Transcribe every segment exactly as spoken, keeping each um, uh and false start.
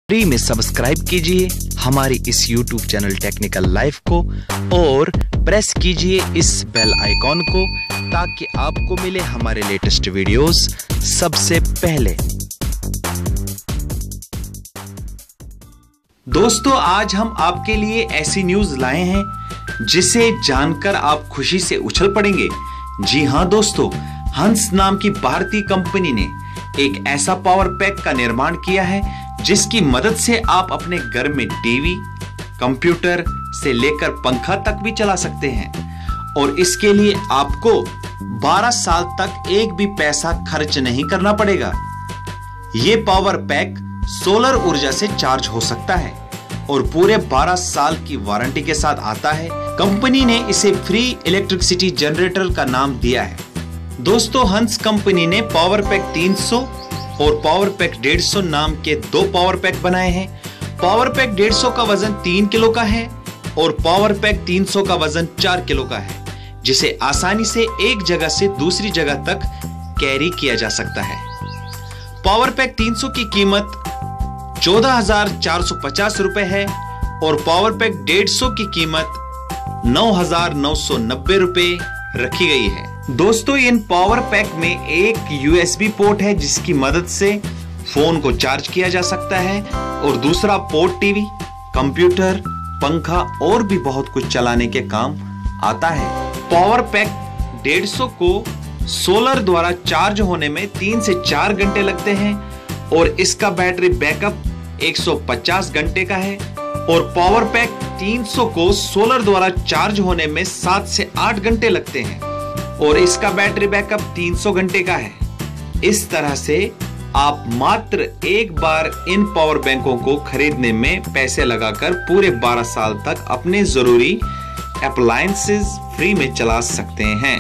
Free में subscribe कीजिए हमारी इस यूट्यूब चैनल टेक्निकल लाइफ को और प्रेस कीजिए इस बेल आइकॉन को ताकि आपको मिले हमारे लेटेस्ट वीडियोस सबसे पहले। दोस्तों, आज हम आपके लिए ऐसी न्यूज लाए हैं जिसे जानकर आप खुशी से उछल पड़ेंगे। जी हां दोस्तों, हंस नाम की भारतीय कंपनी ने एक ऐसा पावर पैक का निर्माण किया है जिसकी मदद से आप अपने घर में टीवी, कंप्यूटर से लेकर पंखा तक भी चला सकते हैं और इसके लिए आपको बारह साल तक एक भी पैसा खर्च नहीं करना पड़ेगा। यह पावर पैक सोलर ऊर्जा से चार्ज हो सकता है और पूरे बारह साल की वारंटी के साथ आता है। कंपनी ने इसे फ्री इलेक्ट्रिसिटी जनरेटर का नाम दिया है। दोस्तों, हंस कंपनी ने पावर पैक तीन सौ और पावर पैक डेढ़ सौ नाम के दो पावर पैक बनाए हैं। पावर पैक डेढ़ सौ का वजन तीन किलो का है और पावर पैक तीन सौ का वजन चार किलो का है, जिसे आसानी से एक जगह से दूसरी जगह तक कैरी किया जा सकता है। पावर पैक तीन सौ की कीमत चौदह हजार चार सौ पचास रुपए है और पावर पैक डेढ़ सौ की कीमत नौ हजार नौ सौ नब्बे रुपए रखी गई है। दोस्तों, इन पावर पैक में एक यूएसबी पोर्ट है जिसकी मदद से फोन को चार्ज किया जा सकता है और दूसरा पोर्ट टीवी, कंप्यूटर, पंखा और भी बहुत कुछ चलाने के काम आता है। पावर पैक डेढ़ सौ को सोलर द्वारा चार्ज होने में तीन से चार घंटे लगते हैं और इसका बैटरी बैकअप एक सौ पचास घंटे का है और पावर पैक तीन सौ को सोलर द्वारा चार्ज होने में सात से आठ घंटे लगते हैं और इसका बैटरी बैकअप तीन सौ घंटे का है। इस तरह से आप मात्र एक बार इन पावर बैंकों को खरीदने में पैसे लगाकर पूरे बारह साल तक अपने जरूरी अप्लायंसेस फ्री में चला सकते हैं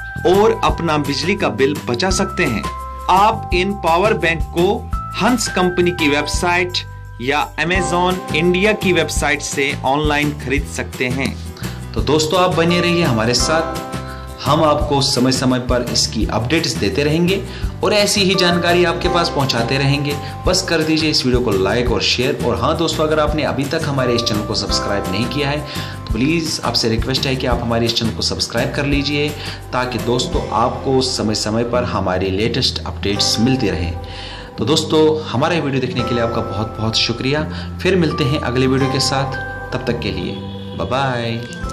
और अपना बिजली का बिल बचा सकते हैं। आप इन पावर बैंक को हंस कंपनी की वेबसाइट या अमेज़न इंडिया की वेबसाइट से ऑनलाइन खरीद सकते हैं। तो दोस्तों, आप बने रहिए हमारे साथ, हम आपको समय समय पर इसकी अपडेट्स देते रहेंगे और ऐसी ही जानकारी आपके पास पहुंचाते रहेंगे। बस कर दीजिए इस वीडियो को लाइक और शेयर। और हाँ दोस्तों, अगर आपने अभी तक हमारे इस चैनल को सब्सक्राइब नहीं किया है तो प्लीज़ आपसे रिक्वेस्ट है कि आप हमारे इस चैनल को सब्सक्राइब कर लीजिए ताकि दोस्तों आपको समय समय पर हमारी लेटेस्ट अपडेट्स मिलती रहे। तो दोस्तों, हमारा वीडियो देखने के लिए आपका बहुत बहुत शुक्रिया। फिर मिलते हैं अगले वीडियो के साथ, तब तक के लिए बाय बाय।